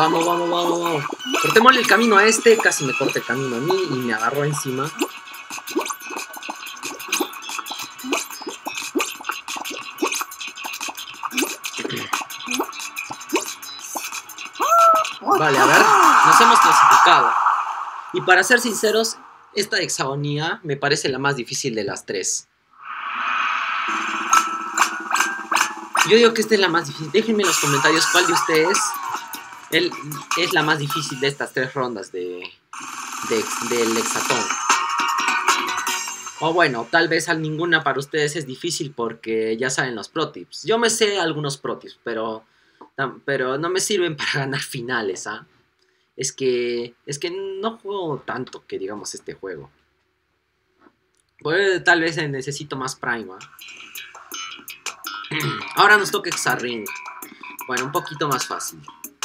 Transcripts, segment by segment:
Vamos, vamos, vamos, vamos. Cortémosle el camino a este. Casi me corta el camino a mí y me agarró encima. Vale, a ver. Nos hemos clasificado. Y para ser sinceros, esta hexagonía me parece la más difícil de las tres. Yo digo que esta es la más difícil. Déjenme en los comentarios cuál de ustedes es la más difícil de estas tres rondas del hexatón. O bueno, tal vez ninguna para ustedes es difícil porque ya saben los pro tips. Yo me sé algunos pro tips, pero no me sirven para ganar finales, ¿ah? Es que no juego tanto que digamos este juego. Pues tal vez necesito más Prima. Ahora nos toca Hexarring. Bueno, un poquito más fácil.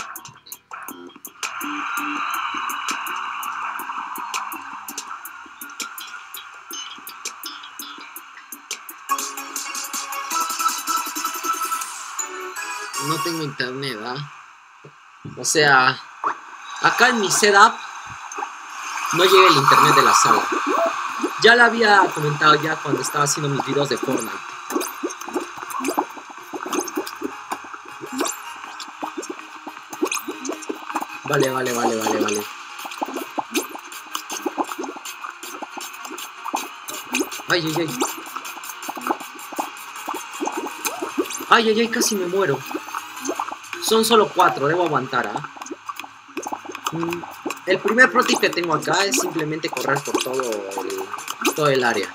No tengo internet, ¿ah? O sea, acá en mi setup no llega el internet de la sala. Ya lo había comentado ya cuando estaba haciendo mis videos de Fortnite. Vale. Ay, casi me muero. Son solo 4, debo aguantar, ¿ah? El primer pro tip que tengo acá es simplemente correr por todo el área.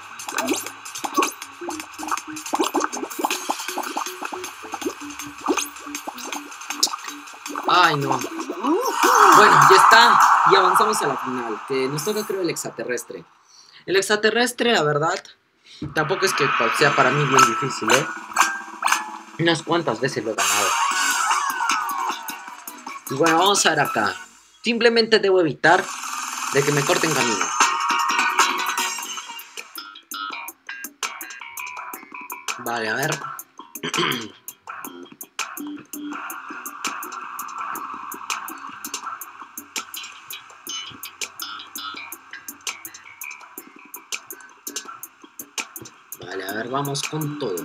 Ay, no. Bueno, ya está. Y avanzamos a la final. Que nos toca, creo, el extraterrestre. El extraterrestre, la verdad, tampoco es que sea para mí bien difícil, ¿eh? Unas cuantas veces lo he ganado. Y bueno, vamos a ver acá. Simplemente debo evitar de que me corten camino. Vale, a ver. Vale, a ver, vamos con todo.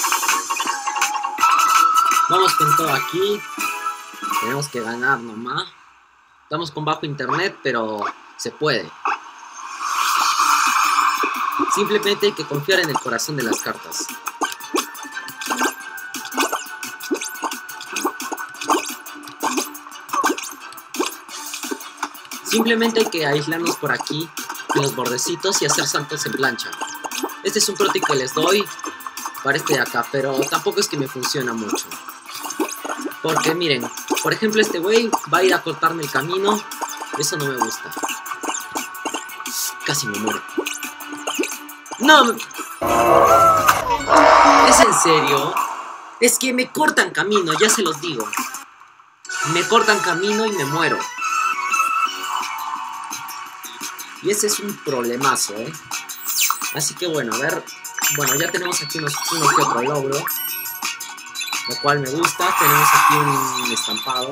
Vamos con todo aquí. Tenemos que ganar nomás. Estamos con bajo internet, pero se puede. Simplemente hay que confiar en el corazón de las cartas. Simplemente hay que aislarnos por aquí, en los bordecitos, y hacer saltos en plancha. Este es un pro tip que les doy para este de acá, pero tampoco es que me funciona mucho. Porque miren, por ejemplo este güey va a ir a cortarme el camino. Eso no me gusta. Casi me muero. ¡No! ¿Es en serio? Es que me cortan camino, ya se los digo. Me cortan camino y me muero. Y ese es un problemazo, ¿eh? Así que bueno, a ver. Bueno, ya tenemos aquí uno que otro logro, lo cual me gusta. Tenemos aquí un estampado.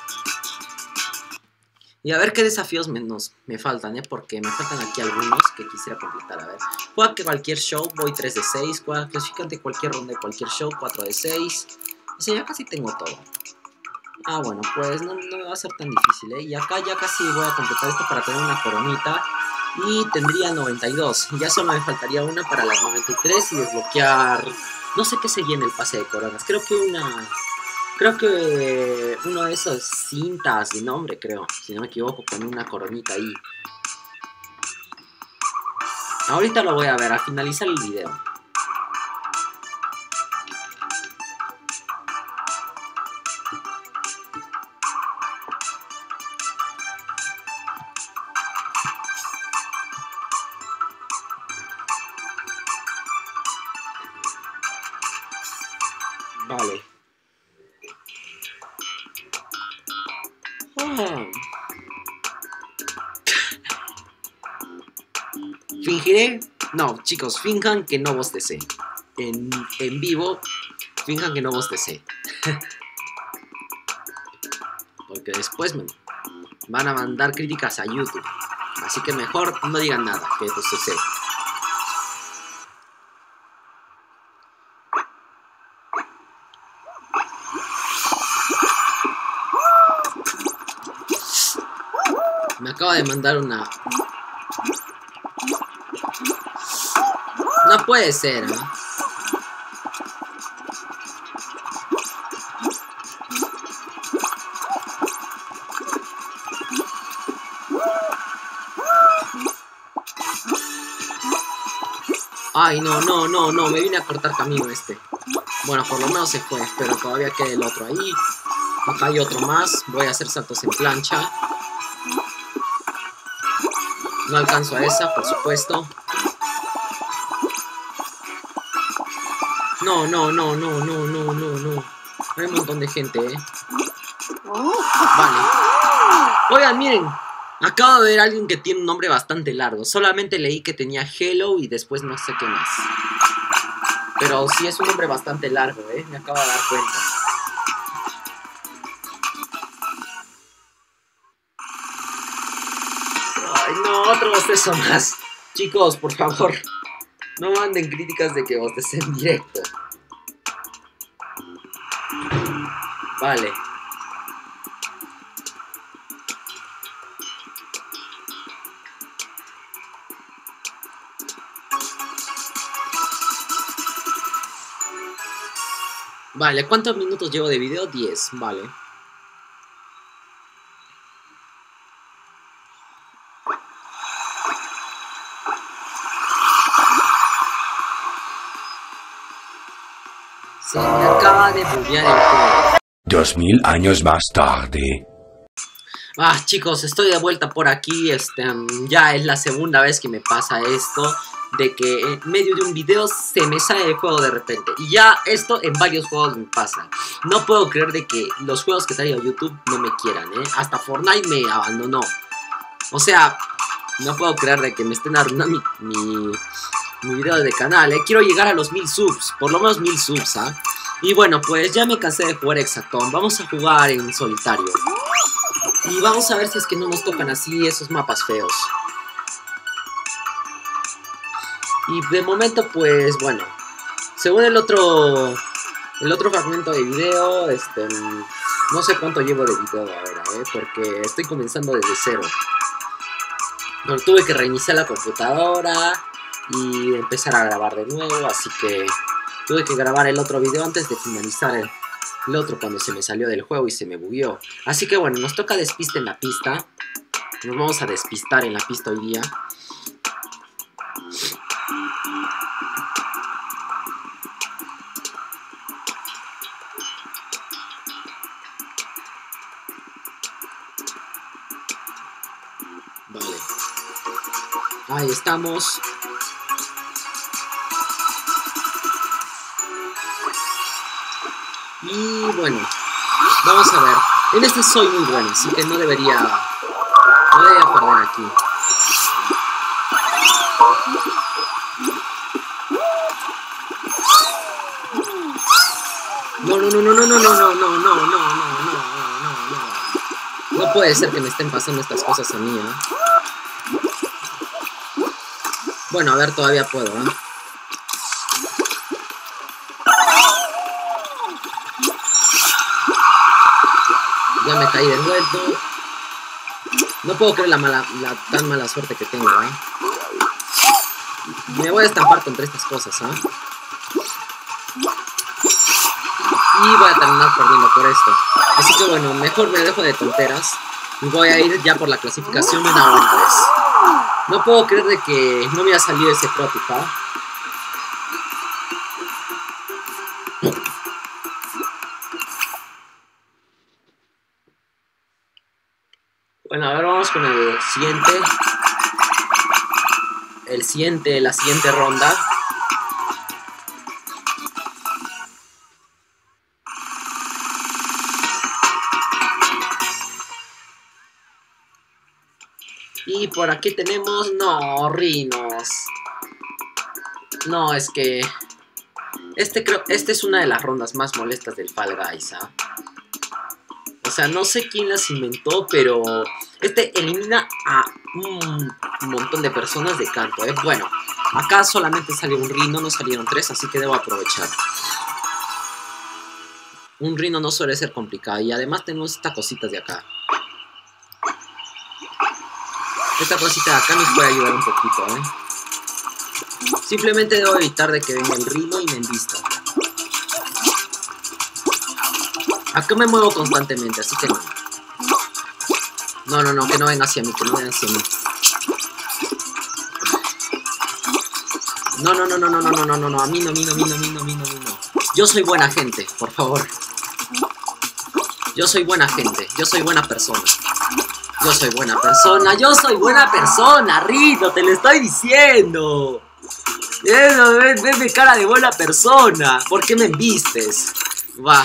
Y a ver qué desafíos me faltan, ¿eh? Porque me faltan aquí algunos que quisiera completar. A ver, juega que cualquier show, voy 3 de 6. Juega clasificante cualquier ronda de cualquier show, 4 de 6. O sea, ya casi tengo todo. Ah, bueno, pues no me va a ser tan difícil, ¿eh? Y acá ya casi voy a completar esto para tener una coronita. Y tendría 92. Ya solo me faltaría una para las 93 y desbloquear... No sé qué seguía en el pase de coronas. Creo que uno de esos cintas de nombre, creo. Si no me equivoco, con una coronita ahí. Ahorita lo voy a ver, al finalizar el video. Vale. Fingiré... No, chicos, finjan que no bostecé. En vivo, finjan que no bostecé. Porque porque después me van a mandar críticas a YouTube. Así que mejor no digan nada, que pues sucede. Me acaba de mandar una... No puede ser, ¿eh? Ay, no, me vine a cortar camino este. Bueno, por lo menos se fue, pero todavía queda el otro ahí. Acá hay otro más, voy a hacer saltos en plancha. No alcanzo a esa, por supuesto. No. Hay un montón de gente, Vale. Oigan, miren. Acabo de ver a alguien que tiene un nombre bastante largo. Solamente leí que tenía Hello y después no sé qué más. Pero sí es un nombre bastante largo, me acabo de dar cuenta. Ay, no, otro bostezo más. Chicos, por favor, no manden críticas de que bostecé en directo. Vale. Vale, ¿cuántos minutos llevo de video? 10, vale. Se me acaba de buguear el juego. 2000 años más tarde. Ah, chicos, estoy de vuelta por aquí. Ya es la segunda vez que me pasa esto, de que en medio de un video se me sale el juego de repente. Y ya esto en varios juegos me pasa. No puedo creer de que los juegos que traigo a YouTube no me quieran, Hasta Fortnite me abandonó. O sea, no puedo creer de que me estén arruinando mi video de canal, Quiero llegar a los 1000 subs, por lo menos 1000 subs, Y bueno, pues ya me cansé de jugar Hexaton. Vamos a jugar en solitario. Y vamos a ver si es que no nos tocan así esos mapas feos. Y de momento, pues bueno, según el otro fragmento de video, no sé cuánto llevo de video ahora, porque estoy comenzando desde cero. Pero tuve que reiniciar la computadora y empezar a grabar de nuevo, así que tuve que grabar el otro video antes de finalizar el otro cuando se me salió del juego y se me bugueó. Así que bueno, nos toca despiste en la pista. Nos vamos a despistar en la pista hoy día. Vale. Ahí estamos. Y bueno, vamos a ver. En este soy muy bueno, así que no debería perder aquí. No puede ser que me estén pasando estas cosas a mí, Bueno, a ver, todavía puedo, Ya me caí de vuelto. No puedo creer la tan mala suerte que tengo, Me voy a estampar contra estas cosas, Y voy a terminar perdiendo por esto. Así que bueno, mejor me dejo de tonteras. Y voy a ir ya por la clasificación de una buena vez. No puedo creer de que no me haya salido ese prototipo. Bueno, a ver, vamos con el siguiente. La siguiente ronda. Y por aquí tenemos... No, Rhinos. No, es que... Esta es una de las rondas más molestas del Fall Guys, O sea, no sé quién las inventó, pero este elimina a un montón de personas de canto, ¿eh? Bueno, acá solamente salió un rino, no salieron 3, así que debo aprovechar. Un rino no suele ser complicado. Y además tenemos estas cositas de acá. Esta cosita de acá nos puede ayudar un poquito, ¿eh? Simplemente debo evitar de que venga el rino y me embista. Acá me muevo constantemente, así que no. No, que no venga hacia mí, que no venga hacia mí. No, a mí no. Yo soy buena gente, por favor. Yo soy buena gente, yo soy buena persona. Yo soy buena persona, Rito, te lo estoy diciendo. Venme cara de buena persona. ¿Por qué me embistes? Va.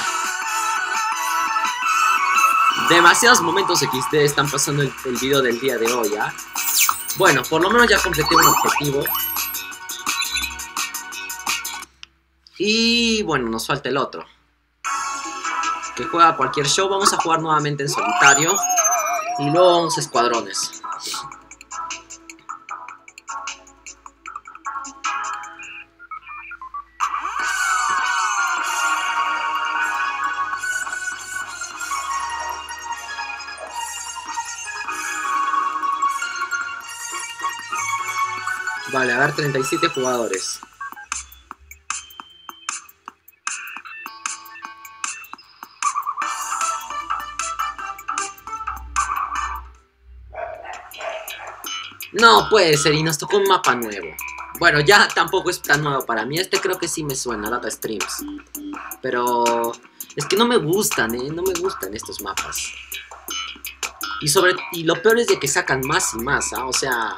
Demasiados momentos XD están pasando el video del día de hoy, ¿ah? Bueno, por lo menos ya completé un objetivo. Y bueno, nos falta el otro. Que juega cualquier show. Vamos a jugar nuevamente en solitario. Y luego vamos a escuadrones. Vale, a ver, 37 jugadores. No puede ser, y nos tocó un mapa nuevo. Bueno, ya tampoco es tan nuevo para mí. Este creo que sí me suena, Data Streams. Pero es que no me gustan, no me gustan estos mapas. Y lo peor es de que sacan más y más, ¿ah? O sea,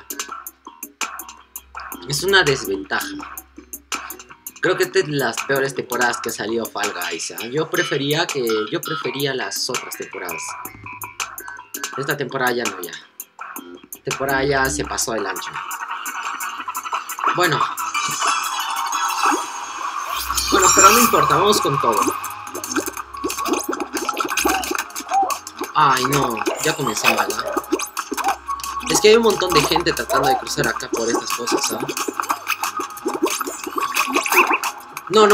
es una desventaja. Creo que esta es de las peores temporadas que salió Fall Guys, ¿ah? Yo prefería las otras temporadas. Esta temporada ya no, ya. Temporada ya se pasó el ancho. Bueno, pero no importa, vamos con todo. Ay, no, ya comenzó mal, ¿eh? Es que hay un montón de gente tratando de cruzar acá por estas cosas, ¿ah? No.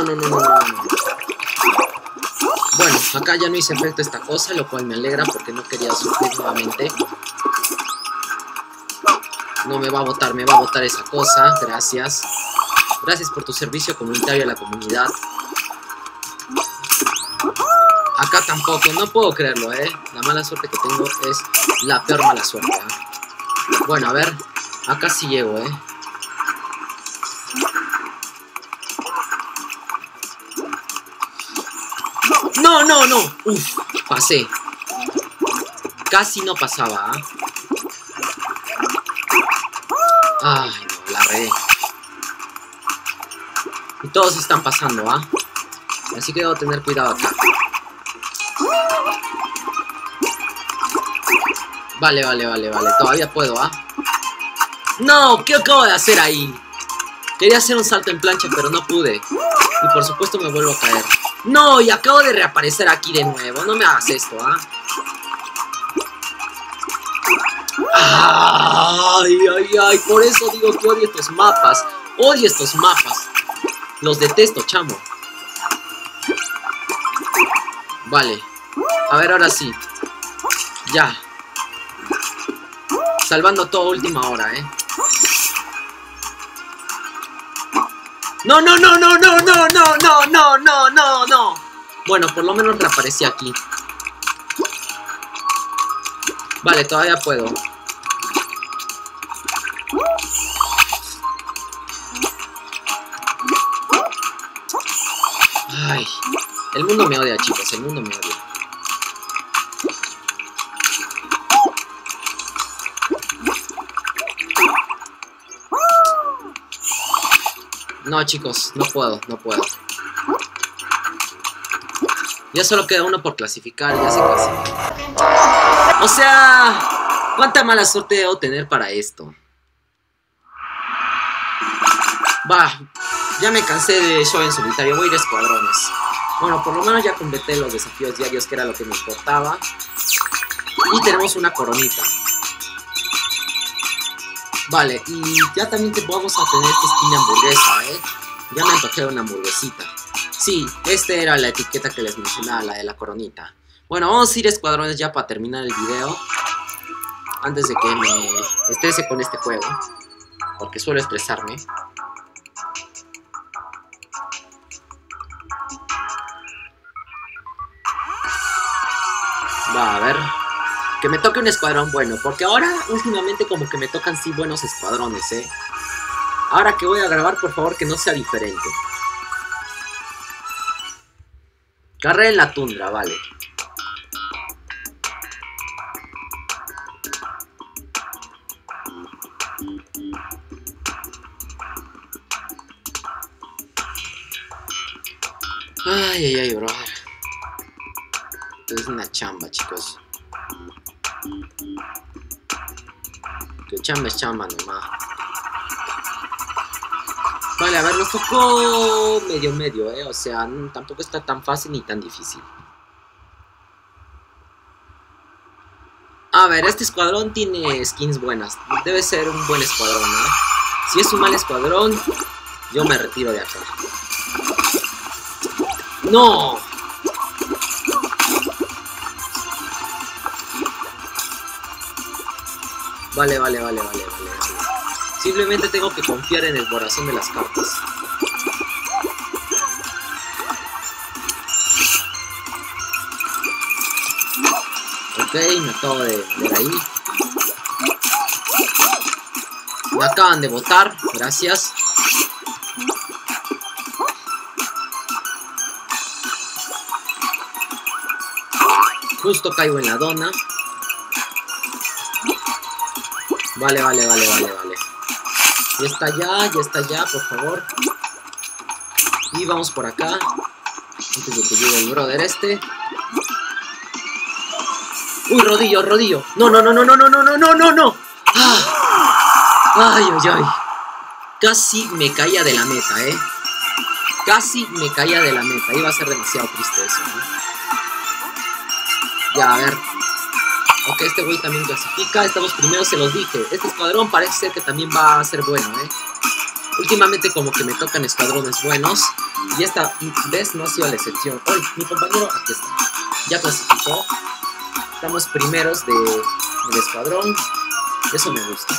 Bueno, acá ya no hice efecto esta cosa, lo cual me alegra porque no quería sufrir nuevamente. No me va a botar esa cosa, gracias. Gracias por tu servicio comunitario a la comunidad. Acá tampoco, no puedo creerlo, La mala suerte que tengo es la peor mala suerte, Bueno, a ver, acá sí llego, No. Uf, pasé. Casi no pasaba, Ay, no, la regué. Y todos están pasando, Así que debo tener cuidado acá. Vale. Todavía puedo, No, ¿qué acabo de hacer ahí? Quería hacer un salto en plancha, pero no pude. Y por supuesto me vuelvo a caer. No, y acabo de reaparecer aquí de nuevo. No me hagas esto, Ay, por eso digo que odio estos mapas. Odio estos mapas. Los detesto, chamo. Vale. A ver, ahora sí. Ya. Salvando todo última hora, No. Bueno, por lo menos reaparecí aquí. Vale, todavía puedo. Ay, el mundo me odia, chicos, el mundo me odia. No, chicos, no puedo. Ya solo queda uno por clasificar, ya se clasifica. O sea, ¿cuánta mala suerte debo tener para esto? Va, ya me cansé de show en solitario, voy a ir a escuadrones. Bueno, por lo menos ya completé los desafíos diarios, que era lo que me importaba. Y tenemos una coronita. Vale, y ya también vamos a tener esta skin de hamburguesa, Ya me antojé una hamburguesita. Sí, esta era la etiqueta que les mencionaba, la de la coronita. Bueno, vamos a ir a escuadrones ya para terminar el video. Antes de que me estrese con este juego, porque suelo estresarme. Va, a ver. Que me toque un escuadrón bueno, porque ahora últimamente como que me tocan sí buenos escuadrones, Ahora que voy a grabar, por favor, que no sea diferente. Carrera en la tundra, vale. Ay, bro. Es una chamba, chicos. Que chamba es chamba nomás. Vale, a ver, nos tocó medio, O sea, tampoco está tan fácil ni tan difícil. A ver, este escuadrón tiene skins buenas. Debe ser un buen escuadrón, Si es un mal escuadrón, yo me retiro de acá. ¡No! Vale. Simplemente tengo que confiar en el corazón de las cartas. Ok, me acabo de ver ahí. Me acaban de botar, gracias. Justo caigo en la dona. Vale. Ya está ya, por favor. Y vamos por acá. Antes de que llegue el brother este. Uy, rodillo. No. Ay. Casi me caía de la meta, Casi me caía de la meta. Iba a ser demasiado triste eso, Ya, a ver. Ok, este güey también clasifica. Estamos primeros, se los dije. Este escuadrón parece ser que también va a ser bueno, Últimamente como que me tocan escuadrones buenos. Y esta vez no ha sido la excepción. Hoy, mi compañero, aquí está. Ya clasificó. Estamos primeros del escuadrón. Eso me gusta.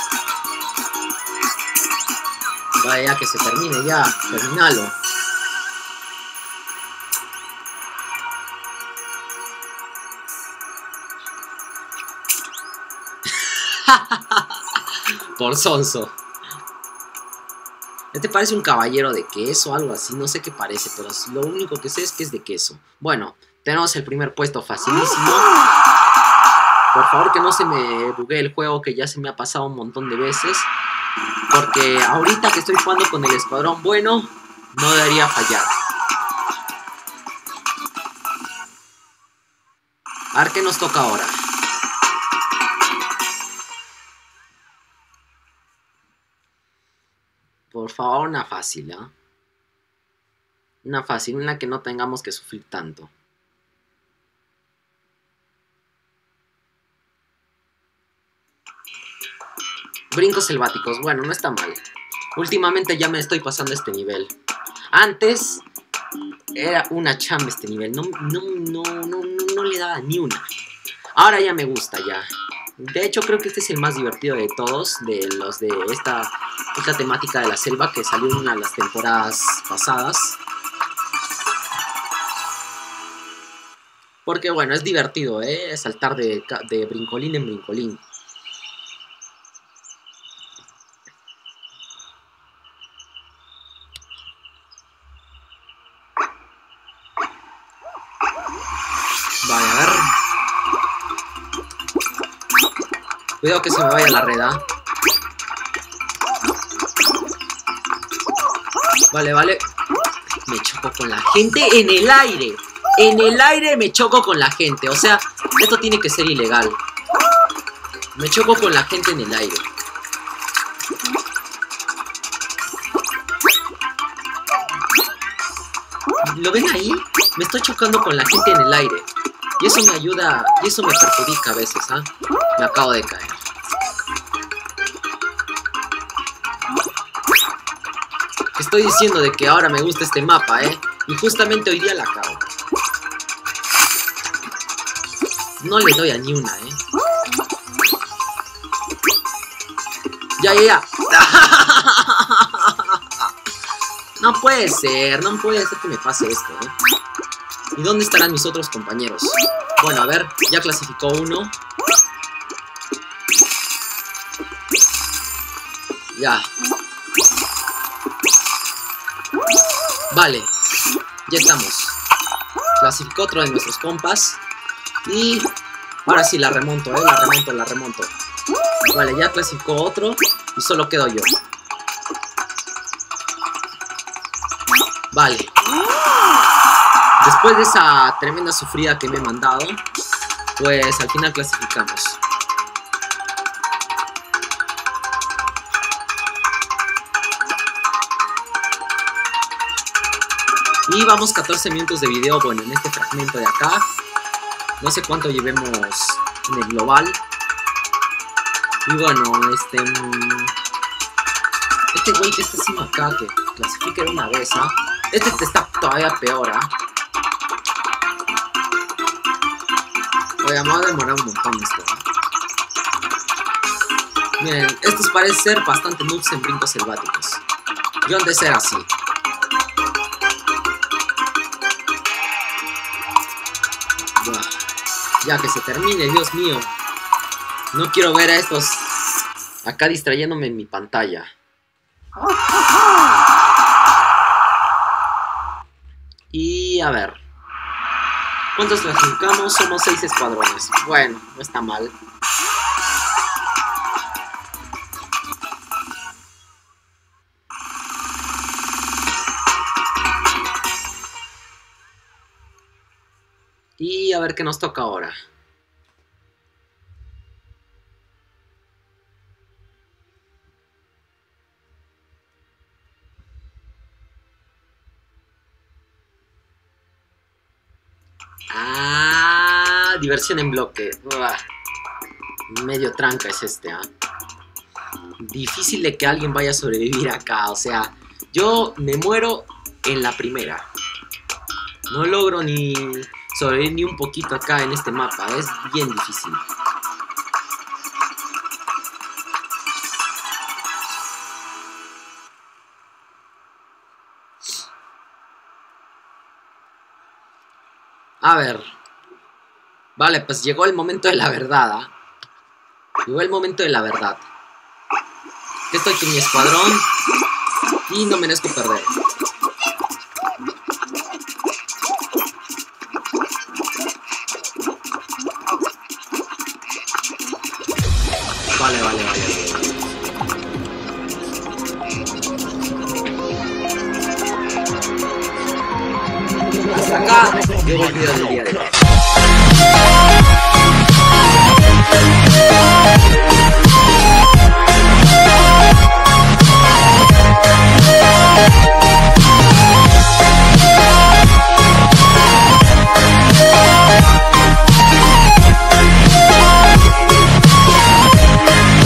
Vaya, que se termine ya. Terminalo. Por sonso. Este parece un caballero de queso o algo así. No sé qué parece, pero lo único que sé es que es de queso. Bueno, tenemos el primer puesto facilísimo. Por favor que no se me buguee el juego, que ya se me ha pasado un montón de veces. Porque ahorita que estoy jugando con el escuadrón bueno, no debería fallar. A ver qué nos toca ahora. Por favor, una fácil, Una fácil, una que no tengamos que sufrir tanto. Brincos selváticos, bueno, no está mal. Últimamente ya me estoy pasando este nivel. Antes era una chamba este nivel. No le daba ni una. Ahora ya me gusta, ya. De hecho, creo que este es el más divertido de todos. De los de esta temática de la selva, que salió en una de las temporadas pasadas. Porque bueno, es divertido, saltar de brincolín en brincolín. Vale, a ver. Cuidado que se me vaya la reda. Vale. Me choco con la gente en el aire. En el aire me choco con la gente. O sea, esto tiene que ser ilegal. Me choco con la gente en el aire. ¿Lo ven ahí? Me estoy chocando con la gente en el aire. Y eso me ayuda, y eso me perjudica a veces, ¿ah? Me acabo de caer. Estoy diciendo de que ahora me gusta este mapa, ¿eh? Y justamente hoy día la cago. No le doy a ni una, ¿eh? Ya. No puede ser que me pase esto, ¿eh? ¿Y dónde estarán mis otros compañeros? Bueno, a ver, ya clasificó uno. Ya. Vale, ya estamos. Clasificó otro de nuestros compas. Y ahora sí la remonto, la remonto. Vale, ya clasificó otro. Y solo quedo yo. Vale. Después de esa tremenda sufrida que me he mandado, pues al final clasificamos. Y vamos 14 minutos de video, bueno, en este fragmento de acá. No sé cuánto llevemos en el global. Y bueno, este güey que está encima acá, que clasifique de una vez, ¿ah? Este está todavía peor, ¿ah? Oye, me va a demorar un montón esto, ¿eh? Miren, estos parecen ser bastante noobs en brincos selváticos. Yo han de ser así. Ya que se termine, Dios mío. No quiero ver a estos acá distrayéndome en mi pantalla. Y a ver, ¿cuántos clasificamos? Somos 6 escuadrones. Bueno, no está mal. Y a ver qué nos toca ahora. Ah, diversión en bloque. Uah. Medio tranca es este, ¿ah? Difícil de que alguien vaya a sobrevivir acá. O sea, yo me muero en la primera. No logro ni sobrevivir ni un poquito acá en este mapa. Es bien difícil. A ver. Vale, pues llegó el momento de la verdad, ¿ah? Llegó el momento de la verdad. Que estoy con mi escuadrón y no merezco perder. Vale. Hasta acá llegó el video del día de hoy.